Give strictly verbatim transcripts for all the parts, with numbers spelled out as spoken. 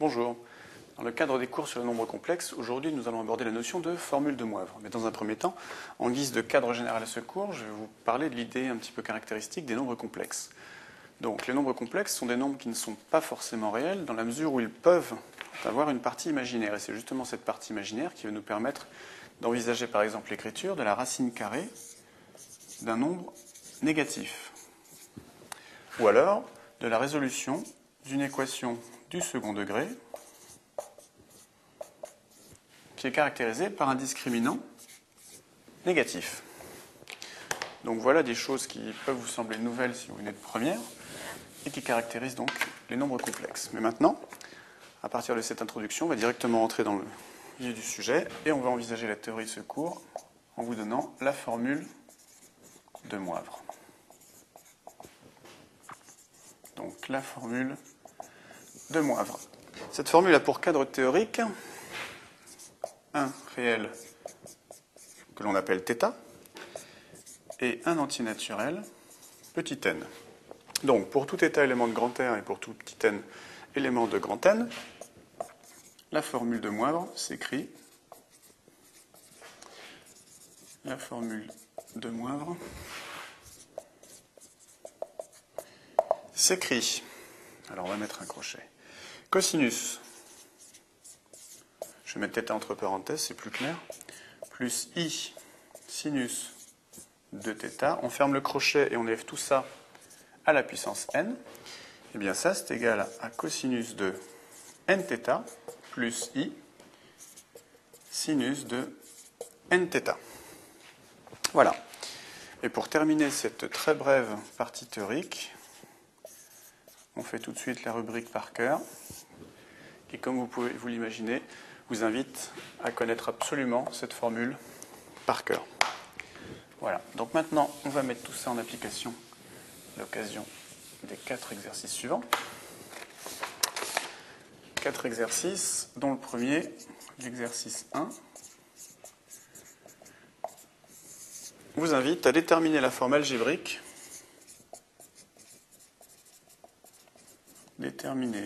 Bonjour. Dans le cadre des cours sur le nombre complexe, aujourd'hui nous allons aborder la notion de formule de Moivre. Mais dans un premier temps, en guise de cadre général à ce cours, je vais vous parler de l'idée un petit peu caractéristique des nombres complexes. Donc les nombres complexes sont des nombres qui ne sont pas forcément réels dans la mesure où ils peuvent avoir une partie imaginaire. Et c'est justement cette partie imaginaire qui va nous permettre d'envisager par exemple l'écriture de la racine carrée d'un nombre négatif. Ou alors de la résolution d'une équation du second degré qui est caractérisée par un discriminant négatif. Donc voilà des choses qui peuvent vous sembler nouvelles si vous venez de première et qui caractérisent donc les nombres complexes. Mais maintenant, à partir de cette introduction, on va directement entrer dans le vif du sujet et on va envisager la théorie de ce cours en vous donnant la formule de Moivre. Donc la formule de Moivre. Cette formule a pour cadre théorique un réel que l'on appelle θ et un entier naturel petit n. Donc pour tout θ élément de grand R et pour tout petit n élément de grand N, la formule de Moivre s'écrit la formule de Moivre s'écrit, alors on va mettre un crochet, cosinus, je vais mettre θ entre parenthèses, c'est plus clair, plus i sinus de θ, on ferme le crochet et on élève tout ça à la puissance n, et bien ça c'est égal à cosinus de nθ plus i sinus de nθ. Voilà. Et pour terminer cette très brève partie théorique, on fait tout de suite la rubrique par cœur, qui, comme vous pouvez vous l'imaginer, vous invite à connaître absolument cette formule par cœur. Voilà. Donc maintenant, on va mettre tout ça en application à l'occasion des quatre exercices suivants. Quatre exercices, dont le premier, l'exercice un, vous invite à déterminer la forme algébrique déterminer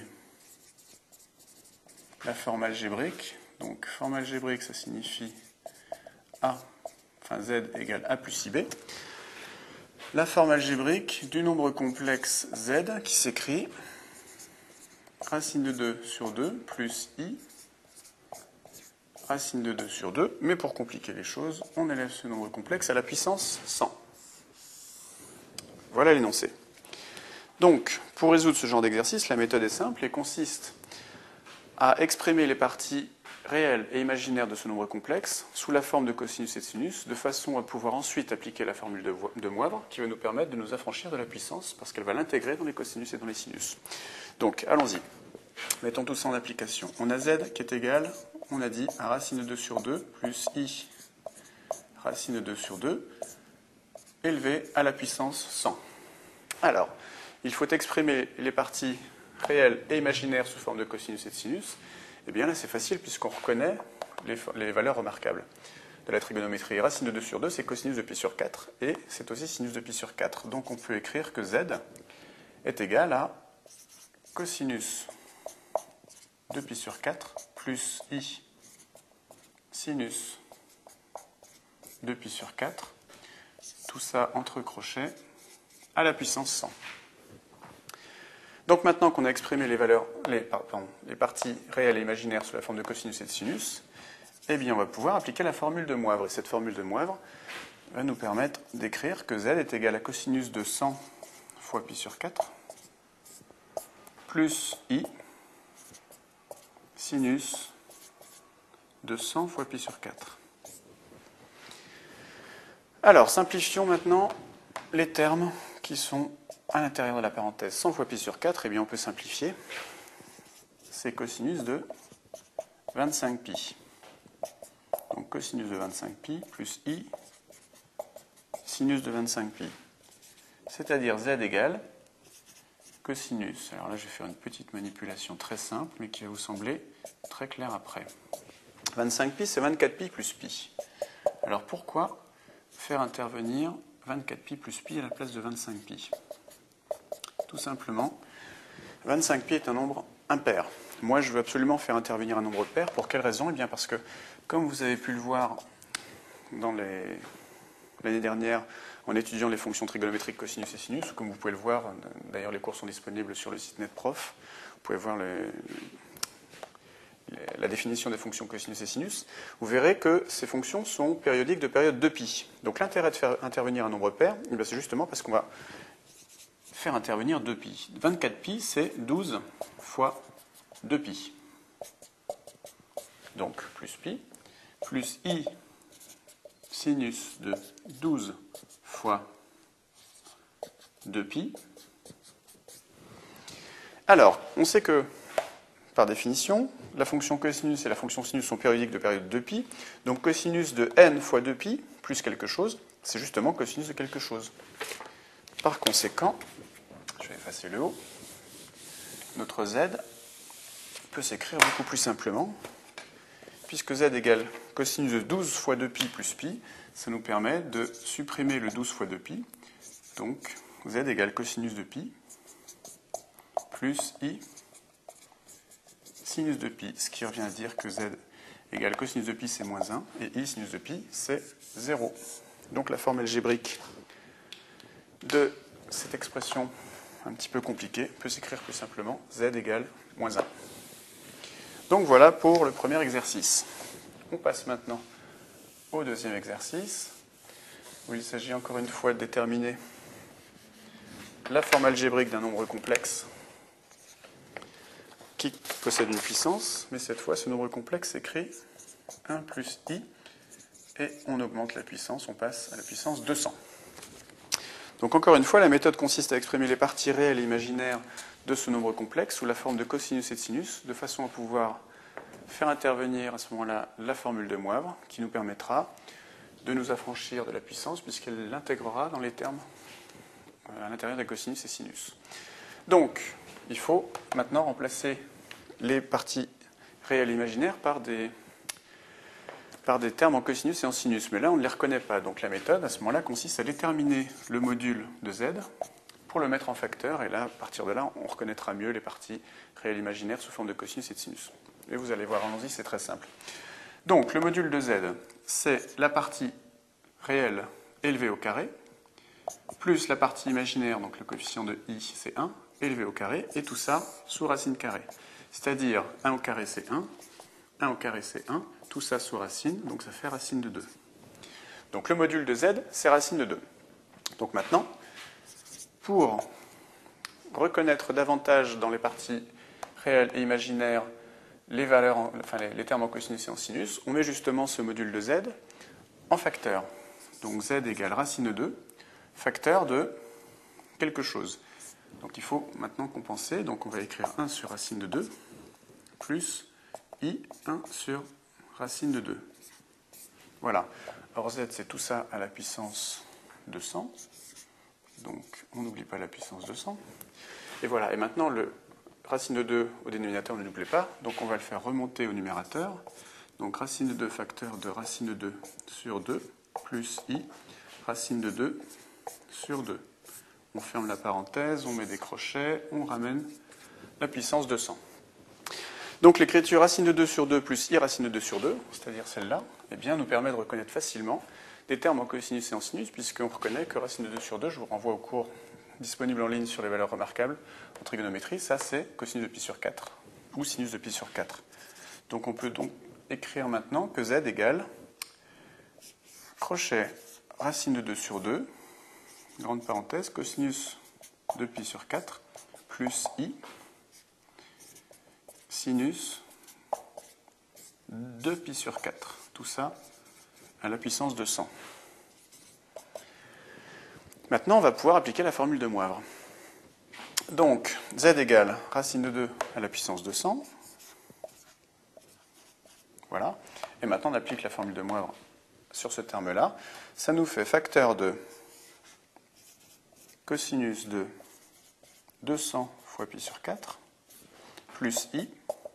la forme algébrique. Donc, forme algébrique, ça signifie A, enfin Z égale A plus I B. La forme algébrique du nombre complexe Z qui s'écrit racine de deux sur deux plus I racine de deux sur deux. Mais pour compliquer les choses, on élève ce nombre complexe à la puissance cent. Voilà l'énoncé. Donc, pour résoudre ce genre d'exercice, la méthode est simple et consiste à exprimer les parties réelles et imaginaires de ce nombre complexe sous la forme de cosinus et de sinus, de façon à pouvoir ensuite appliquer la formule de Moivre qui va nous permettre de nous affranchir de la puissance parce qu'elle va l'intégrer dans les cosinus et dans les sinus. Donc, allons-y. Mettons tout ça en application. On a Z qui est égal, on a dit, à racine de deux sur deux plus I racine de deux sur deux élevé à la puissance cent. Alors, il faut exprimer les parties réelles et imaginaires sous forme de cosinus et de sinus. Eh bien là, c'est facile puisqu'on reconnaît les, les valeurs remarquables de la trigonométrie. Racine de deux sur deux, c'est cosinus de pi sur quatre, et c'est aussi sinus de pi sur quatre. Donc on peut écrire que Z est égal à cosinus de pi sur quatre plus I sinus de pi sur quatre, tout ça entre crochets, à la puissance cent. Donc maintenant qu'on a exprimé les valeurs, les, pardon, les parties réelles et imaginaires sous la forme de cosinus et de sinus, eh bien on va pouvoir appliquer la formule de Moivre. Et cette formule de Moivre va nous permettre d'écrire que Z est égal à cosinus de cent fois pi sur quatre plus I sinus de cent fois pi sur quatre. Alors, simplifions maintenant les termes qui sont à l'intérieur de la parenthèse cent fois pi sur quatre, eh bien on peut simplifier. C'est cosinus de vingt-cinq pi. Donc cosinus de vingt-cinq pi plus I sinus de vingt-cinq pi. C'est-à-dire Z égale cosinus. Alors là, je vais faire une petite manipulation très simple, mais qui va vous sembler très claire après. vingt-cinq pi, c'est vingt-quatre pi plus pi. Alors pourquoi faire intervenir vingt-quatre pi plus pi à la place de vingt-cinq pi? Tout simplement, vingt-cinq pi est un nombre impair. moi je veux absolument faire intervenir un nombre pair. Pour quelle raison? Eh bien parce que, comme vous avez pu le voir dans les... l'année dernière, en étudiant les fonctions trigonométriques cosinus et sinus, comme vous pouvez le voir, d'ailleurs les cours sont disponibles sur le site NetProf, vous pouvez voir les... la définition des fonctions cosinus et sinus, vous verrez que ces fonctions sont périodiques de période deux pi. Donc l'intérêt de faire intervenir un nombre pair, eh c'est justement parce qu'on va faire intervenir deux pi. vingt-quatre pi, c'est douze fois deux pi. Donc plus pi, plus i sinus de douze fois deux pi. Alors, on sait que, par définition, la fonction cosinus et la fonction sinus sont périodiques de période deux pi. Donc cosinus de n fois deux pi plus quelque chose, c'est justement cosinus de quelque chose. Par conséquent, je vais effacer le haut, notre z peut s'écrire beaucoup plus simplement, puisque z égale cosinus de douze fois deux pi plus pi, ça nous permet de supprimer le douze fois deux pi. Donc z égale cosinus de pi plus i sinus de pi, ce qui revient à dire que z égale cosinus de pi c'est moins un, et i sinus de pi c'est zéro. Donc la forme algébrique de cette expression un petit peu compliquée peut s'écrire plus simplement z égale moins un. Donc voilà pour le premier exercice. On passe maintenant au deuxième exercice, où il s'agit encore une fois de déterminer la forme algébrique d'un nombre complexe qui possède une puissance, mais cette fois ce nombre complexe s'écrit un plus i, et on augmente la puissance, on passe à la puissance deux cents. Donc encore une fois, la méthode consiste à exprimer les parties réelles et imaginaires de ce nombre complexe sous la forme de cosinus et de sinus, de façon à pouvoir faire intervenir à ce moment-là la formule de Moivre, qui nous permettra de nous affranchir de la puissance, puisqu'elle l'intégrera dans les termes à l'intérieur des cosinus et sinus. Donc, il faut maintenant remplacer les parties réelles et imaginaires par des, par des termes en cosinus et en sinus. Mais là, on ne les reconnaît pas. Donc la méthode, à ce moment-là, consiste à déterminer le module de z pour le mettre en facteur. Et là, à partir de là, on reconnaîtra mieux les parties réelles et imaginaires sous forme de cosinus et de sinus. Et vous allez voir, allons-y, c'est très simple. Donc, le module de z, c'est la partie réelle élevée au carré, plus la partie imaginaire, donc le coefficient de i, c'est un, élevé au carré, et tout ça sous racine carrée. C'est-à-dire un au carré, c'est un, un au carré, c'est un, tout ça sous racine, donc ça fait racine de deux. Donc le module de z, c'est racine de deux. Donc maintenant, pour reconnaître davantage dans les parties réelles et imaginaires les valeurs, en, enfin les, les termes en cosinus et en sinus, on met justement ce module de z en facteur. Donc z égale racine de deux, facteur de quelque chose. Donc il faut maintenant compenser, donc on va écrire un sur racine de deux, plus i, un sur racine de deux. Voilà. Or z, c'est tout ça à la puissance deux cents. Donc on n'oublie pas la puissance deux cents. Et voilà. Et maintenant, le racine de deux au dénominateur ne nous plaît pas, donc on va le faire remonter au numérateur. Donc racine de deux facteur de racine de deux sur deux, plus i, racine de deux sur deux. On ferme la parenthèse, on met des crochets, on ramène la puissance deux cents. Donc l'écriture racine de deux sur deux plus i racine de deux sur deux, c'est-à-dire celle-là, eh bien, nous permet de reconnaître facilement des termes en cosinus et en sinus, puisqu'on reconnaît que racine de deux sur deux, je vous renvoie au cours disponible en ligne sur les valeurs remarquables en trigonométrie, ça c'est cosinus de pi sur quatre, ou sinus de pi sur quatre. Donc on peut donc écrire maintenant que z égale crochet racine de deux sur deux, grande parenthèse, cosinus de pi sur quatre, plus i, sinus de pi sur quatre. Tout ça à la puissance deux cents. Maintenant, on va pouvoir appliquer la formule de Moivre. Donc, z égale racine de deux à la puissance deux cents. Voilà. Et maintenant, on applique la formule de Moivre sur ce terme-là. Ça nous fait facteur de cosinus de deux cents fois pi sur quatre, plus i,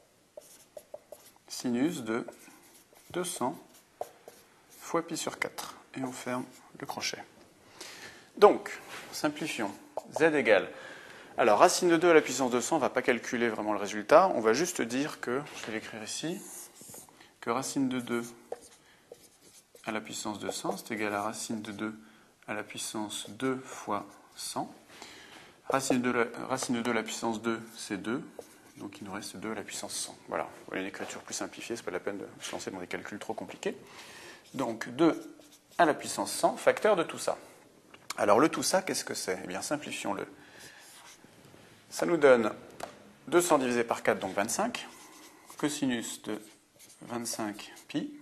sinus de deux cents fois pi sur quatre. Et on ferme le crochet. Donc, simplifions. Z égale Alors, racine de deux à la puissance deux cents, on ne va pas calculer vraiment le résultat. On va juste dire que, je vais l'écrire ici, que racine de deux à la puissance deux cents, c'est égal à racine de deux à la puissance deux fois cent. Racine de, la, racine de deux à la puissance deux, c'est deux. Donc il nous reste deux à la puissance cent. Voilà, voilà une écriture plus simplifiée, c'est pas la peine de se lancer dans des calculs trop compliqués. Donc deux à la puissance cent, facteur de tout ça. Alors le tout ça, qu'est-ce que c'est? Eh bien, simplifions-le. Ça nous donne deux cents divisé par quatre, donc vingt-cinq. Cosinus de vingt-cinq pi.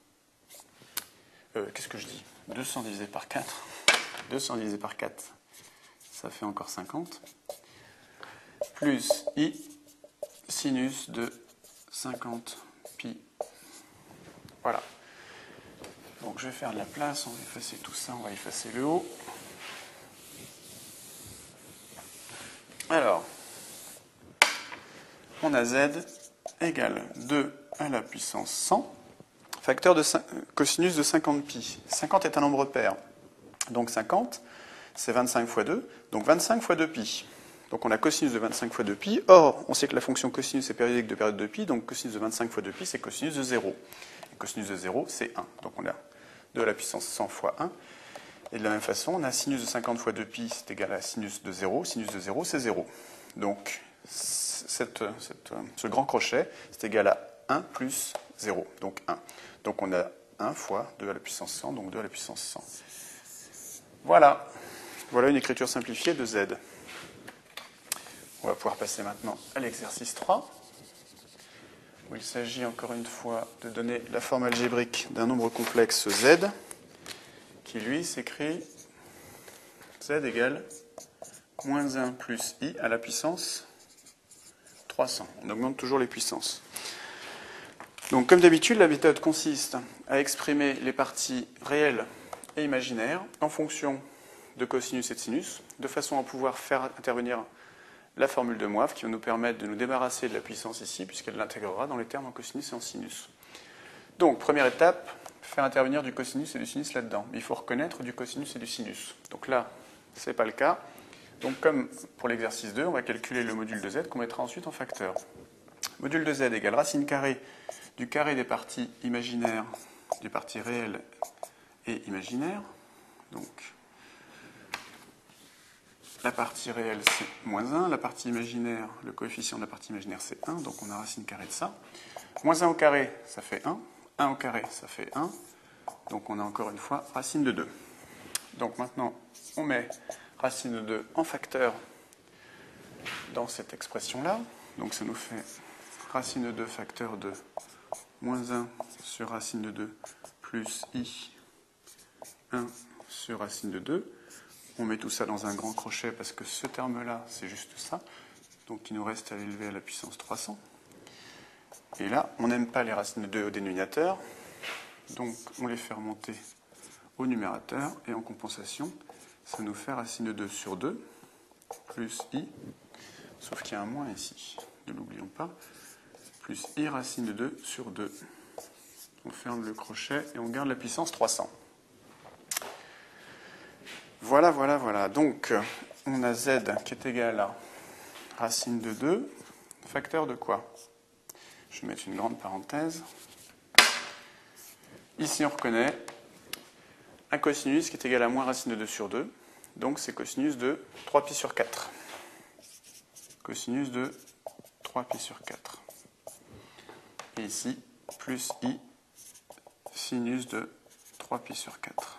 Euh, qu'est-ce que je dis? deux cents divisé par quatre. deux cents divisé par quatre, ça fait encore cinquante. Plus i sinus de cinquante pi. Voilà. Donc je vais faire de la place, on va effacer tout ça, on va effacer le haut. Alors, on a z égale deux à la puissance cent, facteur de cosinus de cinquante pi. cinquante est un nombre pair, donc cinquante, c'est vingt-cinq fois deux, donc vingt-cinq fois deux pi. Donc on a cosinus de vingt-cinq fois deux pi. Or, on sait que la fonction cosinus est périodique de période de pi, donc cosinus de vingt-cinq fois deux pi, c'est cosinus de zéro. Et cosinus de zéro, c'est un. Donc on a deux à la puissance cent fois un. Et de la même façon, on a sinus de cinquante fois deux pi, c'est égal à sinus de zéro. Sinus de zéro, c'est zéro. Donc cette, cette, ce grand crochet, c'est égal à un plus zéro, donc un. Donc on a un fois deux à la puissance cent, donc deux à la puissance cent. Voilà. Voilà une écriture simplifiée de z. On va pouvoir passer maintenant à l'exercice trois, où il s'agit encore une fois de donner la forme algébrique d'un nombre complexe z, qui lui s'écrit z égale moins un plus i à la puissance trois cents. On augmente toujours les puissances. Donc comme d'habitude, la méthode consiste à exprimer les parties réelles et imaginaires en fonction de cosinus et de sinus, de façon à pouvoir faire intervenir la formule de Moivre qui va nous permettre de nous débarrasser de la puissance ici, puisqu'elle l'intégrera dans les termes en cosinus et en sinus. Donc, première étape, faire intervenir du cosinus et du sinus là-dedans. Il faut reconnaître du cosinus et du sinus. Donc là, ce n'est pas le cas. Donc, comme pour l'exercice deux, on va calculer le module de z qu'on mettra ensuite en facteur. Module de z égale racine carrée du carré des parties imaginaires, des parties réelles et imaginaires. Donc, la partie réelle, c'est moins un. La partie imaginaire, le coefficient de la partie imaginaire, c'est un. Donc, on a racine carrée de ça. Moins un au carré, ça fait un. un au carré, ça fait un. Donc, on a encore une fois racine de deux. Donc, maintenant, on met racine de deux en facteur dans cette expression-là. Donc, ça nous fait racine de deux facteur de moins un sur racine de deux plus i un sur racine de deux. On met tout ça dans un grand crochet parce que ce terme-là, c'est juste ça. Donc il nous reste à l'élever à la puissance trois cents. Et là, on n'aime pas les racines de deux au dénominateur. Donc on les fait remonter au numérateur. Et en compensation, ça nous fait racine de deux sur deux plus i, sauf qu'il y a un moins ici, ne l'oublions pas, plus i racine de deux sur deux. On ferme le crochet et on garde la puissance trois cents. Voilà, voilà, voilà. Donc, on a z qui est égal à racine de deux, facteur de quoi? Je vais mettre une grande parenthèse. Ici, on reconnaît un cosinus qui est égal à moins racine de deux sur deux. Donc, c'est cosinus de trois pi sur quatre. Cosinus de trois pi sur quatre. Et ici, plus i sinus de trois pi sur quatre.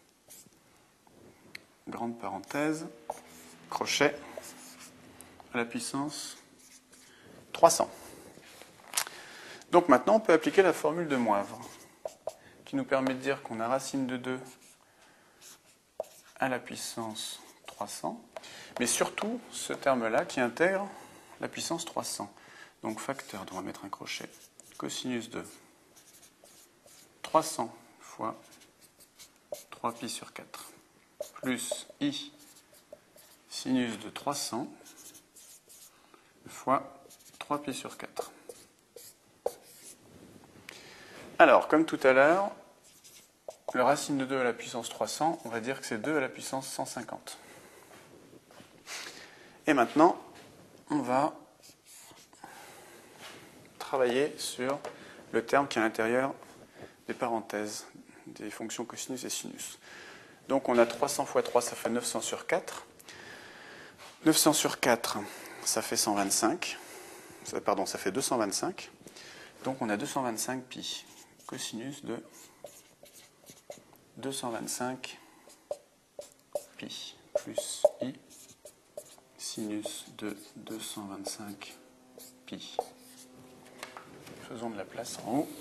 Grande parenthèse, crochet, à la puissance trois cents. Donc maintenant, on peut appliquer la formule de Moivre, qui nous permet de dire qu'on a racine de deux à la puissance trois cents, mais surtout ce terme-là qui intègre la puissance trois cents. Donc facteur, on va mettre un crochet, cosinus de trois cents fois trois pi sur quatre. Plus i sinus de trois cents fois trois pi sur quatre. Alors, comme tout à l'heure, le racine de deux à la puissance trois cents, on va dire que c'est deux à la puissance cent cinquante. Et maintenant, on va travailler sur le terme qui est à l'intérieur des parenthèses, des fonctions cosinus et sinus. Donc on a trois cents fois trois, ça fait neuf cents sur quatre. neuf cents sur quatre, ça fait cent vingt-cinq. Pardon, ça fait deux cent vingt-cinq. Donc on a deux cent vingt-cinq pi. Cosinus de deux cent vingt-cinq pi plus i sinus de deux cent vingt-cinq pi. Faisons de la place en haut.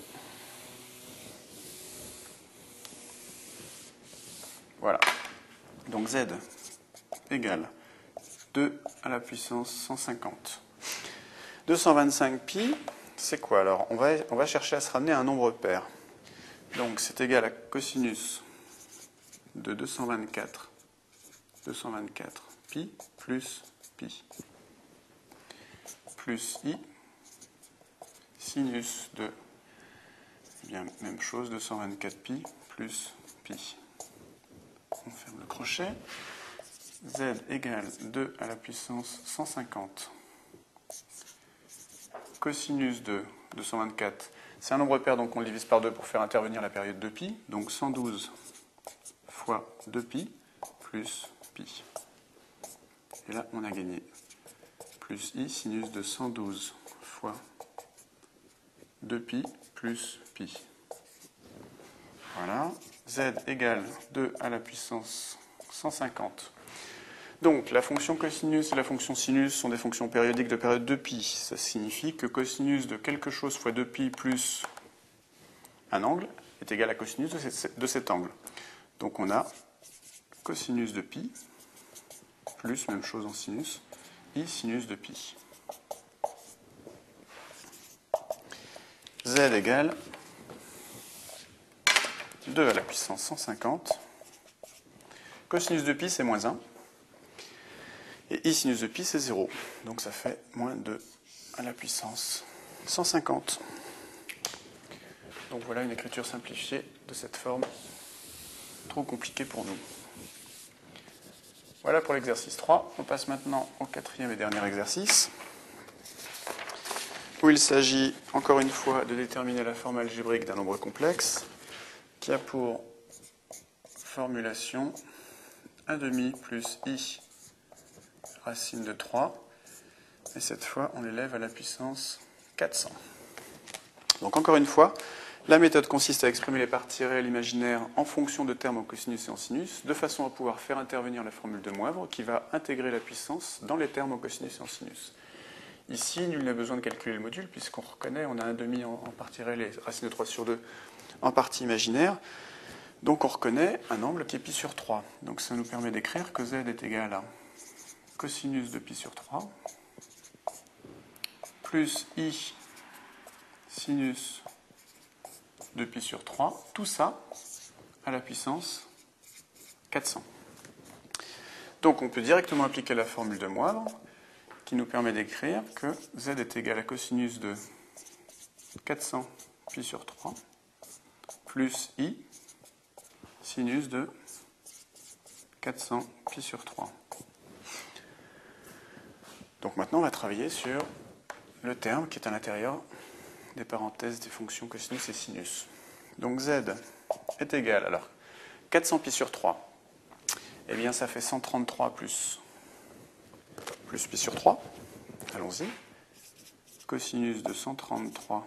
Voilà. Donc z égale deux à la puissance cent cinquante. deux cent vingt-cinq pi, c'est quoi alors? on va, on va chercher à se ramener à un nombre pair. Donc c'est égal à cosinus de deux cent vingt-quatre, deux cent vingt-quatre pi plus pi plus i sinus de, eh bien, même chose, deux cent vingt-quatre pi plus pi. On ferme le crochet. Z égale deux à la puissance cent cinquante. Cosinus de deux cent vingt-quatre, c'est un nombre pair, donc on le divise par deux pour faire intervenir la période de pi. Donc cent douze fois deux pi plus pi. Et là, on a gagné plus i sinus de cent douze fois deux pi plus pi. Voilà. Z égale deux à la puissance cent cinquante. Donc, la fonction cosinus et la fonction sinus sont des fonctions périodiques de période de pi. Ça signifie que cosinus de quelque chose fois deux pi plus un angle est égal à cosinus de cet angle. Donc, on a cosinus de pi plus, même chose en sinus, i sinus de pi. Z égale deux à la puissance cent cinquante. Cosinus de pi, c'est moins un. Et i sinus de pi, c'est zéro. Donc ça fait moins deux à la puissance cent cinquante. Donc voilà une écriture simplifiée de cette forme, trop compliquée pour nous. Voilà pour l'exercice trois. On passe maintenant au quatrième et dernier exercice, où il s'agit encore une fois de déterminer la forme algébrique d'un nombre complexe qui a pour formulation un demi plus i racine de trois, et cette fois on l'élève à la puissance quatre cents. Donc encore une fois, la méthode consiste à exprimer les parties réelles imaginaires en fonction de termes en cosinus et en sinus, de façon à pouvoir faire intervenir la formule de Moivre qui va intégrer la puissance dans les termes en cosinus et en sinus. Ici, nul n'a besoin de calculer le module, puisqu'on reconnaît, on a un demi en, en partie réelle et racine de trois sur deux en partie imaginaire. Donc on reconnaît un angle qui est pi sur trois. Donc ça nous permet d'écrire que z est égal à cosinus de pi sur trois plus i sinus de pi sur trois, tout ça à la puissance quatre cents. Donc on peut directement appliquer la formule de Moivre qui nous permet d'écrire que z est égal à cosinus de quatre cents pi sur trois plus i sinus de quatre cents pi sur trois. Donc maintenant, on va travailler sur le terme qui est à l'intérieur des parenthèses des fonctions cosinus et sinus. Donc z est égal, alors, quatre cents pi sur trois, eh bien ça fait cent trente-trois plus, plus pi sur trois. Allons-y. Cosinus de cent trente-trois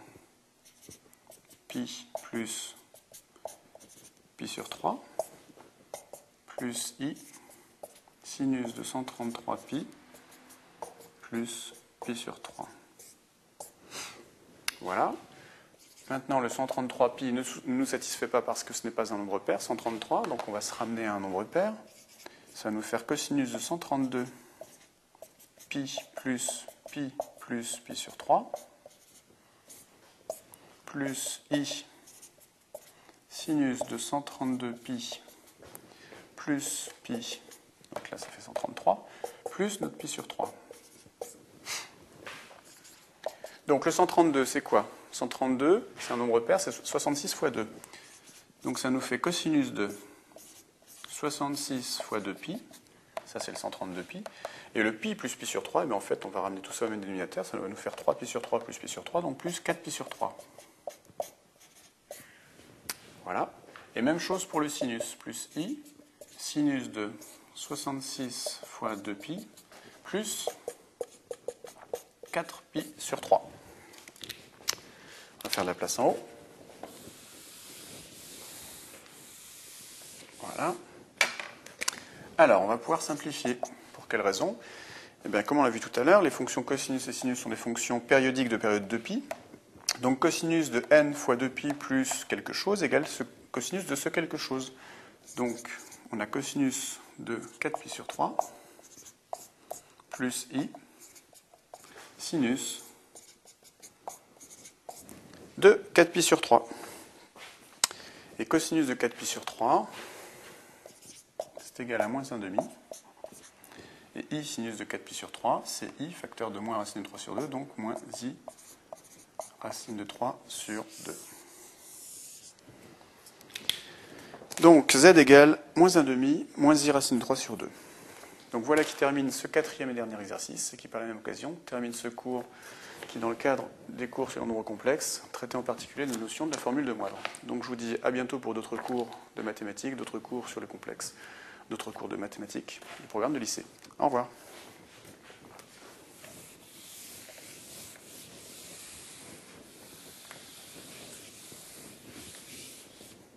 pi plus pi sur trois plus i sinus de cent trente-trois pi plus pi sur trois. Voilà. Maintenant, le cent trente-trois pi ne nous satisfait pas parce que ce n'est pas un nombre pair, cent trente-trois, donc on va se ramener à un nombre pair. Ça va nous faire cosinus de cent trente-deux pi plus pi plus pi sur trois plus i sinus de cent trente-deux pi plus pi, donc là ça fait cent trente-trois, plus notre pi sur trois. Donc le cent trente-deux, c'est quoi? cent trente-deux, c'est un nombre pair, c'est soixante-six fois deux. Donc ça nous fait cosinus de soixante-six fois deux pi, ça c'est le cent trente-deux pi, Et le pi plus pi sur trois, eh bien, en fait, on va ramener tout ça au même dénominateur, ça va nous faire trois pi sur trois plus pi sur trois, donc plus quatre pi sur trois. Voilà. Et même chose pour le sinus, plus i, sinus de soixante-six fois deux pi, plus quatre pi sur trois. On va faire la place en haut. Voilà. Alors, on va pouvoir simplifier. Pour quelle raison? Eh bien, comme on l'a vu tout à l'heure, les fonctions cosinus et sinus sont des fonctions périodiques de période deux pi. Donc, cosinus de n fois deux pi plus quelque chose égale ce cosinus de ce quelque chose. Donc, on a cosinus de quatre pi sur trois plus i sinus de quatre pi sur trois. Et cosinus de quatre pi sur trois, c'est égal à moins un demi. Et i sinus de quatre pi sur trois, c'est i facteur de moins racine de trois sur deux, donc moins i racine de trois sur deux. Donc z égale moins un demi, moins i racine de trois sur deux. Donc voilà qui termine ce quatrième et dernier exercice, et qui par la même occasion termine ce cours qui, dans le cadre des cours sur le nombre complexe, traitait en particulier la notion de la formule de moindre. Donc je vous dis à bientôt pour d'autres cours de mathématiques, d'autres cours sur le complexe, d'autres cours de mathématiques, du programme de lycée. Au revoir.